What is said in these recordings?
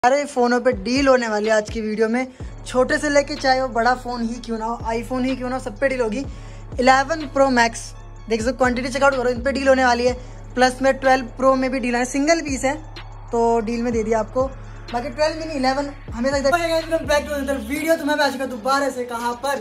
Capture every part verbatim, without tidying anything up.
सारे फ़ोनों पे डील होने वाली है आज की वीडियो में। छोटे से लेके चाहे वो बड़ा फ़ोन ही क्यों ना हो, आईफोन ही क्यों ना हो, सब पे डील होगी। इलेवन प्रो मैक्स देख सकते, क्वांटिटी चेकआउट करो, इन पे डील होने वाली है। प्लस में ट्वेल्व प्रो में भी डील है, सिंगल पीस है तो डील में दे दिया आपको। बाकी ट्वेल्व मिनी इलेवन हमेशा वीडियो तुम्हें आ चुका दोबारा से कहाँ पर,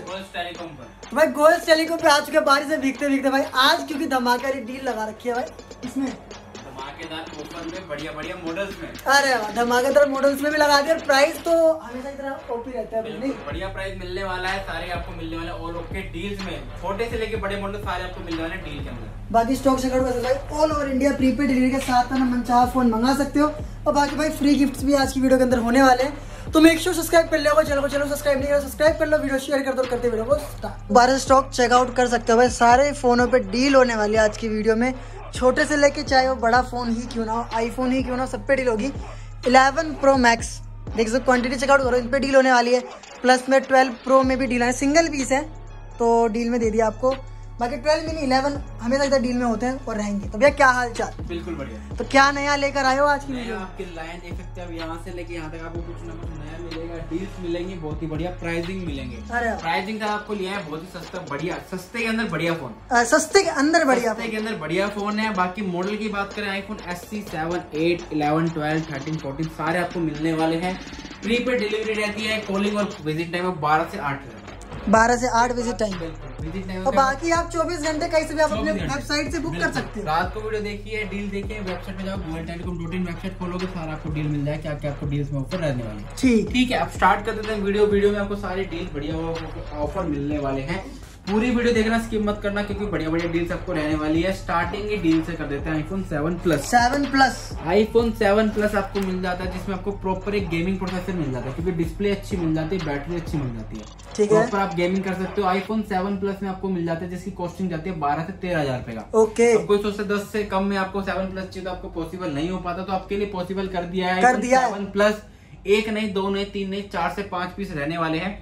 तो भाई गोल्ड टेलीकॉम पे आ चुके बारिश से भीगते भीगते भाई आज, क्योंकि धमाकेदार डील लगा रखी है भाई इसमें, धमाकेदार ऑफर में, बढ़िया बढ़िया मॉडल्स में। अरे धमाकेदार मॉडल्स में भी लगा दिया। प्राइस तो हमेशा की तरह ओपी रहता है, नहीं बढ़िया प्राइस मिलने वाला है, सारे आपको मिलने वाले और ओके डील्स में, छोटे से लेके बड़े मॉडल सारे आपको मिलने वाले डील के अंदर। बाकी स्टॉक चेकआउट कर सकते हो, all over India prepaid delivery के साथ में मनचाहा फोन मंगा सकते हो। और बाकी भाई फ्री गिफ्ट्स भी आज की वीडियो के अंदर होने वाले हैं, तो मेक श्योर सब्सक्राइब कर लो चैनल को, चैनल सब्सक्राइब नहीं करो सब्सक्राइब कर लो, वीडियो शेयर कर दो, करते वीडियो को स्टार्ट। बारह स्टॉक चेकआउट कर सकते हो भाई, सारे फोनों पे डील होने वाली है आज की वीडियो में। छोटे से लेके चाहे वो बड़ा फोन ही क्यों ना हो, आईफोन ही क्यों ना हो, सब पे डील होगी। इलेवन प्रो मैक्स देख सकते, क्वांटिटी चेकआउट करो, इन पे डील होने वाली है। प्लस में ट्वेल्व प्रो में भी डील है, सिंगल पीस है तो डील में दे दिया आपको। बाकी ट्वेल्व मिनी इलेवन हमेशा इधर डील में होते हैं और रहेंगे। तो भैया क्या हाल चाल? बिल्कुल बढ़िया। तो क्या नया लेकर आए हो आज की वीडियो? आपकी लाइन देख सकते हैं, यहाँ से लेके यहाँ तक आपको कुछ ना कुछ नया मिलेगा, डील्स मिलेंगी, बहुत ही बढ़िया प्राइसिंग मिलेंगे। अरे प्राइसिंग का आपको लिया है बहुत ही सस्ता, बढ़िया सस्ते के अंदर बढ़िया फोन, सस्ते के अंदर बढ़िया सस्ते के अंदर बढ़िया फोन है। बाकी मॉडल की बात करें, iPhone S C seven eight eleven twelve thirteen fourteen सारे आपको मिलने वाले हैं। प्रीपेड डिलीवरी रहती है, कॉलिंग और विजिट टाइम बारह से आठ बारह से आठ विजिट टाइम, विजिट टाइम। और बाकी आप चौबीस घंटे कहीं से भी आप अपने वेबसाइट से बुक कर सकते हो। रात को वीडियो देखिए, डील देखिए, वेबसाइट पे जाओ, Gold Telecom dot in website खोलोगे, सारा आपको डील मिल जाएगा, क्या क्या आपको डील्स में ऑफर रहने वाले हैं। ठीक ठीक है, अब स्टार्ट कर देते हैं वीडियो। वीडियो में आपको सारे डील बढ़िया ऑफर मिलने वाले हैं, पूरी वीडियो देखना, स्किप मत करना, क्योंकि बढ़िया बढ़िया डील्स आपको रहने वाली है। स्टार्टिंग ही डील से कर देते हैं iPhone seven plus. Seven plus iPhone seven plus आपको मिल जाता है, जिसमें आपको प्रॉपर एक गेमिंग प्रोसेसर मिल जाता है, क्योंकि डिस्प्ले अच्छी मिल जाती है, बैटरी अच्छी मिल जाती है, ठीक है, प्रॉपर आप गेमिंग कर सकते हो। आईफोन सेवन प्लस में आपको मिल जाता है, जिसकी कॉस्टिंग जाती है बारह से तेरह हजार रुपए का। ओके, कोई सोचते दस से कम में आपको सेवन प्लस चाहिए तो आपको पॉसिबल नहीं हो पाता, तो आपके लिए पॉसिबल कर दिया है, कर दिया सेवन प्लस। एक नहीं, दो नहीं, तीन नहीं, चार से पांच पीस रहने वाले हैं।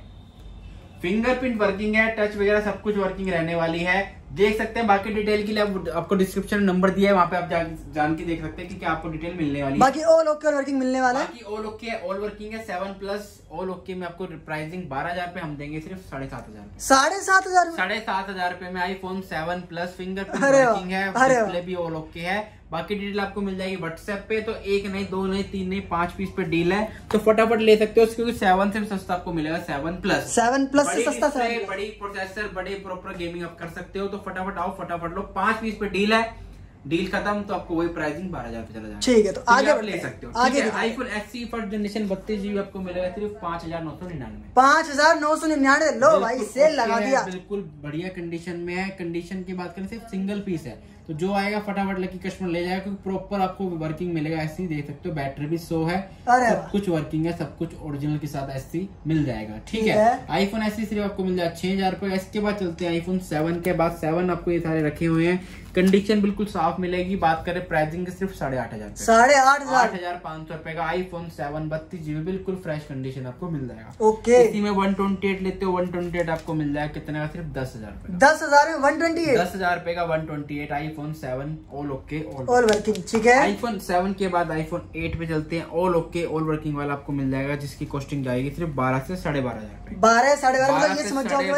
फिंगरप्रिंट वर्किंग है, टच वगैरह सब कुछ वर्किंग रहने वाली है, देख सकते हैं। बाकी डिटेल के लिए आप, आपको डिस्क्रिप्शन नंबर दिया है, वहाँ पे आप जान, जान के देख सकते हैं कि क्या आपको डिटेल मिलने वाली है। बाकी ऑल ओके वर्किंग मिलने वाला है, बाकी ऑल ओके ऑल वर्किंग है। सेवन प्लस ऑल ओके में आपको प्राइसिंग बारह हजार पे हम देंगे सिर्फ साढ़े सात हजार साढ़े सात हजार साढ़े सात हजार रुपए में iPhone seven plus. Fingerprint working है, डिस्प्ले भी ऑल ओके है। बाकी डिटेल आपको मिल जाएगी व्हाट्सएप पे। तो एक नहीं, दो नहीं, तीन नहीं, पांच पीस पे डील है, तो फटाफट ले सकते हो, क्योंकि सेवन से सस्ता आपको मिलेगा सेवन प्लस। सेवन प्लस से सस्ता, बड़ी प्रोसेसर, बड़े प्रॉपर गेमिंग आप कर सकते हो, तो फटाफट आओ, फटाफट लो। पांच पीस पे डील है, डील खत्म तो आपको वही प्राइसिंग बारह हजार पे चला जाएगा। ठीक है, तो आगे आप ले सकते हो। आगे आईफोन एससी फर्स्ट जनरेशन बत्तीस जीबी आपको मिलेगा सिर्फ पांच हजार नौ सौ निन्यानवे पांच हजार नौ सौ निन्यानवे लो भाई, सेल लगा दिया, बिल्कुल बढ़िया कंडीशन में है। कंडीशन की बात करें, सिर्फ सिंगल पीस है, तो जो आएगा फटाफट लकी कस्टमर ले जाएगा, क्योंकि प्रॉपर आपको वर्किंग मिलेगा। ऐसी देख सकते हो, बैटरी भी सौ है, सब कुछ वर्किंग है, सब कुछ ओरिजिनल के साथ ऐसी मिल जाएगा। ठीक है, आईफोन ऐसी सिर्फ आपको मिल जाएगा छह हजार रुपए। इसके बाद चलते हैं आईफोन सेवन के बाद। सेवन आपको ये सारे रखे हुए हैं, कंडीशन बिल्कुल साफ मिलेगी। बात करें प्राइसिंग की, सिर्फ साढ़े आठ हजार साढ़े आठ हजार आठ हजार पाँच सौ रुपए का आईफोन सेवन बत्तीस जीबी बिल्कुल फ्रेश कंडीशन आपको मिल जाएगा। ओके, इसी में वन ट्वेंटी एट लेते हो, वन ट्वेंटी एट आपको मिल जाएगा कितने का? सिर्फ दस हजार रुपए दस हजार में वन ट्वेंटी एट दस हजार रुपए का one twenty eight iPhone seven all okay all working. ठीक है, आईफोन सेवन के बाद आईफोन एट पे चलते हैं। ऑल ओके ऑल वर्किंग वाला आपको मिल जाएगा, जिसकी कॉस्टिंग जाएगी सिर्फ बारह से साढ़े बारह हजार बारह साढ़े बारह ये समझ जाओ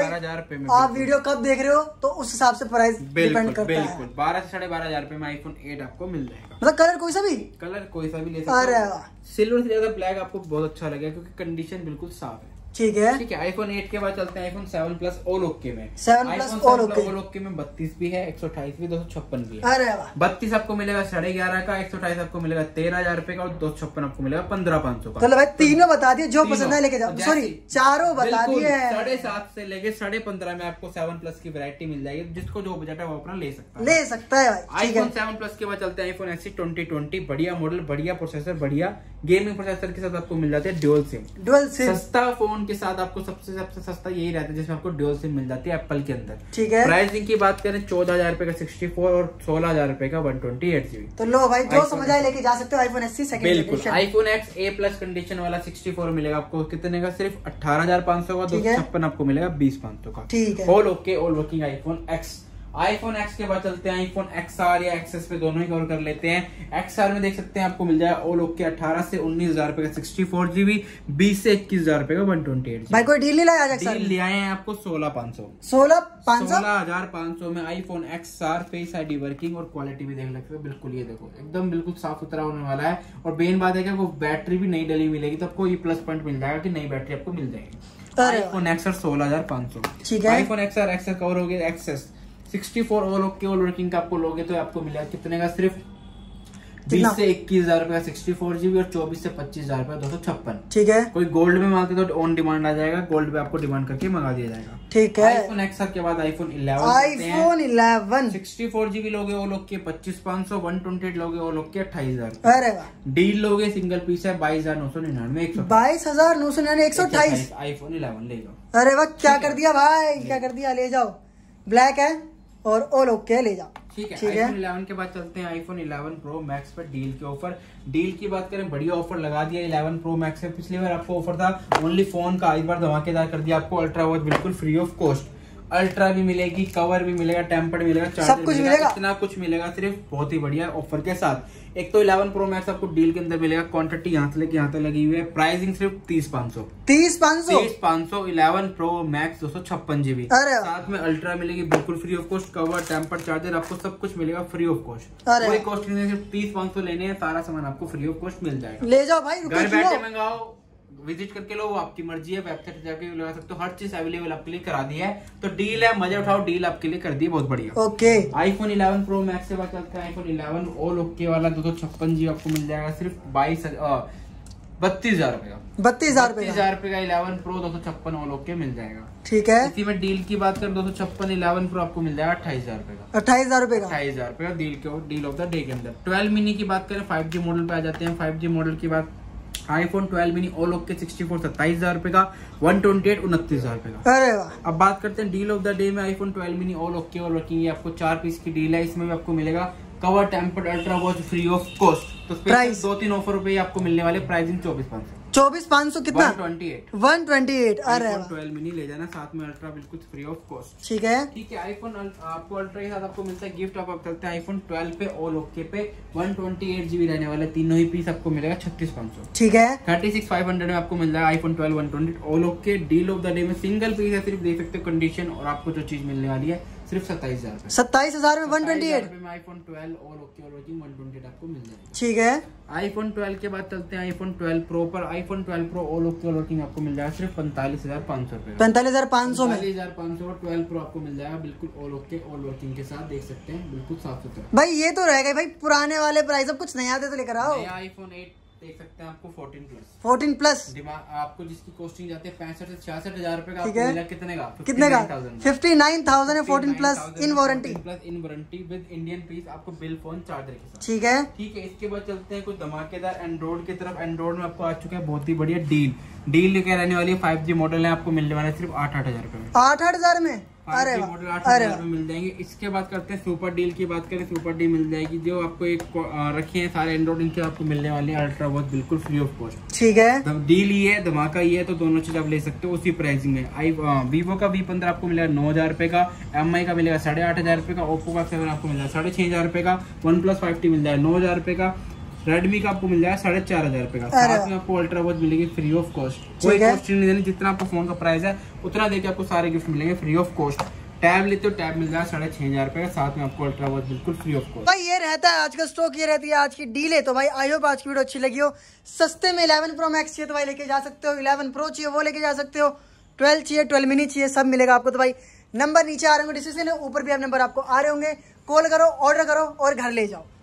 आप वीडियो कब देख रहे हो, तो उस हिसाब से प्राइस डिपेंड करता है। बिल्कुल बारह से साढ़े बारह हजार रुपए में आईफोन एट आपको मिल जाएगा। मतलब कलर कोई सा भी, कलर कोई सा भी ले सकते हो। सिल्वर से ज्यादा ब्लैक आपको बहुत अच्छा लगेगा, क्योंकि कंडीशन बिल्कुल साफ है। ठीक है, ठीक है। आईफोन एट के बाद चलते हैं iPhone seven plus all okay में। Seven plus all okay all okay में बत्तीस भी है, एक सौ अट्ठाईस भी, दो सौ छप्पन भी है। अरे वाह, बत्तीस आपको मिलेगा साढ़े ग्यारह का, एक सौ अट्ठाईस आपको मिलेगा तेरह हजार रुपए का, और दो सौ छप्पन आपको मिलेगा पंद्रह पाँच सौ का। चलो भाई तीनों बता दिए, जो पसंद है लेके जाओ। सॉरी चारों बता दिए। साढ़े सात से लेके साढ़े पंद्रह में आपको सेवन प्लस की वैरायटी मिल जाएगी, जिसको जो बजट है वो अपना ले सकता है ले सकता है भाई। आईफोन सेवन प्लस के बाद चलते हैं आईफोन एक्स ट्वेंटी ट्वेंटी। बढ़िया मॉडल, बढ़िया प्रोसेसर, बढ़िया गेमिंग प्रोसेसर के साथ आपको मिल जाते हैं ड्यूल सिम। ड्यूल सिम सस्ता फोन के साथ आपको सबसे सबसे सस्ता यही रहता है, जिसमें आपको ड्यूल सिम मिल जाती है एप्पल के अंदर। ठीक है, प्राइसिंग की बात करें, चौदह हजार रुपए का सिक्सटी फोर और सोलह हजार रुपए का वन ट्वेंटी एट जीबी। तो लो भाई, जो समझ आए लेके जा सकते हो। आईफोन एस सेकंड बिल्कुल। IPhone X A plus condition वाला सिक्सटी फोर मिलेगा आपको कितने का? सिर्फ अठारह हजार पाँच सौ का, दो सौ छप्पन आपको मिलेगा बीस पाँच सौ का। ठीक है, all okay all working iPhone X iPhone X के बाद चलते हैं आईफोन एक्सआर या एक्सएस पे, दोनों ही कवर कर लेते हैं। एक्सआर में देख सकते हैं आपको मिल जाएगा ऑल ओके अठारह से उन्नीस हजार रुपए का सिक्सटी फोर जीबी, बीस से इक्कीस हजार रुपए का वन ट्वेंटी एट। भाई कोई डील नहीं लाया? डील ले आए हैं आपको सोलह पाँच सौ सोलह पाँच सौ सोलह हजार पाँच सौ में iPhone XR. Face ID working और क्वालिटी भी देख सकते हो बिल्कुल, ये देखो एकदम बिल्कुल साफ सुथरा होने वाला है। और मेन बात है कि वो बैटरी भी नई डली मिलेगी, तो आपको ये प्लस पॉइंट मिल जाएगा कि नई बैटरी आपको मिल जाएगी। आईफोन एक्सआर सोलह हजार पाँच सौ। ठीक है। आईफोन एक्सआर एक्सआर कवर हो गया। XS sixty four all okay all working का आपको लोगे तो आपको मिलेगा कितने का? सिर्फ बीस से इक्कीस हजार रुपए का सिक्सटी फोर जीबी और चौबीस से पच्चीस हजार रुपए दो सौ छप्पन। ठीक है। कोई गोल्ड में मांगते तो ऑन डिमांड आ जाएगा, गोल्ड पे आपको डिमांड करके मंगा दिया जाएगा। ठीक है। आईफोन एक्सआर के बाद iPhone eleven iPhone eleven sixty four GB लोगे वो लोग के पच्चीस पाँच सौ, वन ट्वेंटी एट लोगे वो लोग के अट्ठाईस हजार। अरे डील लोगे सिंगल पीस है बाईस हजार नौ सौ निन्यानवे एक सौ बाईस हजार नौ सौ निन्यानवे एक सौ अट्ठाईस। आईफोन इलेवन ले जाओ। अरे वाह क्या कर दिया भाई, क्या कर दिया, ले जाओ। ब्लैक है और ऑल ओके ले जाओ। ठीक है। आईफोन इलेवन के बाद चलते हैं आईफोन इलेवन प्रो मैक्स पर डील के ऑफर। डील की बात करें बढ़िया ऑफर लगा दिया इलेवन प्रो मैक्स पे। पिछली बार आपको ऑफर था ओनली फोन का, इस बार धमाकेदार कर दिया आपको अल्ट्रा वॉच बिल्कुल फ्री ऑफ कॉस्ट। अल्ट्रा भी मिलेगी, कवर भी मिलेगा, टेम्पर्ड मिलेगा, सब कुछ मिलेगा, इतना कुछ मिलेगा सिर्फ बहुत ही बढ़िया ऑफर के साथ। एक तो इलेवन प्रो मैक्स आपको डील के अंदर मिलेगा, क्वांटिटी यहाँ से लेके यहाँ तक लगी हुई है, प्राइसिंग सिर्फ तीस पाँच सौ तीस पाँच सौ तीस पाँच सौ इलेवन प्रो मैक्स दो सौ छप्पन जीबी। साथ में अल्ट्रा मिलेगी बिल्कुल free of cost, cover tempered charger आपको सब कुछ मिलेगा फ्री ऑफ कॉस्ट। कोई कॉस्ट नहीं, सिर्फ तीस पाँच सौ लेने हैं, सारा सामान आपको फ्री ऑफ कॉस्ट मिल जाएगा। ले जाओ भाई, घर बैठे मंगाओ, विजिट करके लो, वो आपकी मर्जी है, वेबसाइट जाके लगा सकते हो, हर चीज अवेलेबल आपके लिए करा दी है। तो डील है, मजा उठाओ, डील आपके लिए कर दी है बहुत बढ़िया। Okay. IPhone eleven pro max के बाद चलता है आईफोन इलेवन ऑल ओके वाला दो सौ छप्पन जी आपको मिल जाएगा सिर्फ बाईस बत्तीस हजार रुपए का बत्तीस हजार रुपए हजार रुपए का इलेवन प्रो दो सौ छप्पन ऑल ओके मिल जाएगा। ठीक है। इसी में डील की बात करें दो सौ छप्पन इलेवन प्रो आपको मिल जाएगा अट्ठाईस हजार रुपए का अट्ठाईस हजार रुपए का अट्ठाईस हजार रुपए का डील के डील ऑफ द डे के अंदर। ट्वेल्व मिनी की बात करें फाइव जी मॉडल पे आ जाते हैं। फाइव जी मॉडल की बात iPhone twelve mini all okay sixty four सत्ताईस हजार रुपए का, वन ट्वेंटी एट उनतीस हजार रुपए का। अरे वाह। अब बात करते हैं डील ऑफ द डे में iPhone twelve mini all okay और वर्किंग, आपको चार पीस की डील है। इसमें भी आपको मिलेगा cover tempered ultra watch free of cost. तो प्राइस दो तीन ऑफर रुपए आपको मिलने वाले, प्राइसिंग चौबीस पाँच सौ चौबीस पाँच सौ कितना? One twenty eight one twenty eight अरे ट्वेल्व मिनी ले जाना, साथ में अल्ट्रा बिल्कुल फ्री ऑफ कॉस्ट। ठीक है। ठीक है। आईफोन आपको अल्ट्रा के साथ आपको मिलता है गिफ्ट। आप चलते हैं आईफोन ट्वेल्व पे ऑल ओके पे वन ट्वेंटी एट जीबी रहने वाले तीनों ही पीस आपको मिलेगा छत्तीस पाँच सौ। ठीक है। थर्टी सिक्स फाइव हंड्रेड में आपको मिल जाएगा iPhone twelve one twenty all okay. Deal of the day में सिंगल पीस है, सिर्फ देख सकते हो कंडीशन, और आपको जो चीज मिलने वाली है सिर्फ सत्ताईस हजार सत्ताईस हजार में वन ट्वेंटी एट में आईफोन ट्वेल्व ऑल ओके और वर्किंग वन ट्वेंटी एट आपको मिल जाएगा। ठीक है। आईफोन ट्वेल्व के बाद चलते हैं आईफोन ट्वेल्व प्रो पर। IPhone twelve pro all okay और वर्किंग आपको मिल जाएगा सिर्फ पैंतालीस हजार पाँच सौ रुपए पैंतालीस हजार पाँच सौ में पैंतालीस हजार पाँच सौ ट्वेल्व प्रो आपको मिल जाएगा बिल्कुल ऑल ओके ऑल वर्किंग के साथ, देख सकते हैं बिल्कुल साफ सुथरा। भाई ये तो रहेगा भाई, पुराने वाले प्राइस, अब कुछ नया दे तो लेकर आओ। आईफोन एट देख सकते हैं आपको फोर्टीन प्लस फोर्टीन प्लस आपको जिसकी कॉस्टिंग जाती है पैंसठ से छियासठ हजार रुपए का। आपको कितने का? कितने का? Fifty nine thousand fourteen plus in warranty plus in warranty with Indian piece आपको बिल फोन चार्जर के साथ। ठीक है। ठीक है। इसके बाद चलते हैं कुछ धमाकेदार एंड्रॉइड की तरफ। एंड्रॉइड में आपको आ चुका है बहुत ही बढ़िया डील। डील क्या रहने वाली है, फाइव जी मॉडल है, आपको मिलने वाला है सिर्फ आठ आठ हजार रुपए में आठ आठ हजार में अरे मॉडल आठ हजार में मिल जाएंगे। इसके बाद करते हैं सुपर डील की बात करें। सुपर डील मिल जाएगी जो आपको एक रखे हैं सारे एंड्रॉइड, इनके आपको मिलने वाले हैं अल्ट्रा वॉच बिल्कुल फ्री ऑफ कॉस्ट। ठीक है। डील ही है, धमाका ही है, तो दोनों चीज आप ले सकते हो उसी प्राइसिंग में। आई वीवो का वी पंद्रह आपको मिलेगा नौ हजार रुपए का, एम आई का मिलेगा साढ़े आठ हजार रुपए का, ओप्पो का सेवन आपको मिलेगा साढ़े छह हजार रुपए का, वन प्लस फाइव टी मिल जाएगा नौ हजार रुपए का, रेडमी का आपको मिल जाएगा साढ़े चार हजार रुपए का, साथ में आपको अल्ट्रा वॉच मिलेगी फ्री ऑफ कॉस्ट। कोई कॉस्ट नहीं देनी, जितना आपको फोन का प्राइस है उतना देके आपको सारे गिफ्ट मिलेंगे फ्री ऑफ कॉस्ट। टैब लेते हो टैब मिल जाएगा साढ़े छह हजार रुपए का, साथ में आपको अल्ट्रा वॉच बिल्कुल फ्री ऑफ कॉस्ट। भाई ये रहता है आज का स्टॉक, ये रहती है आज की डील है। तो भाई आई होप आज की वीडियो अच्छी लगी हो। सस्ते में इलेवन प्रो मैक्स चाहिए तो भाई लेके जा सकते हो, इलेवन प्रो चाहिए वो लेके जा सकते हो, ट्वेल्व चाहिए ट्वेल्व मिनी चाहिए, सब मिलेगा आपको। तो भाई नंबर नीचे आ रहे होंगे डिस्क्रिप्शन में, ऊपर भी आप नंबर आपको आ रहे होंगे, कॉल करो, ऑर्डर करो और घर ले जाओ।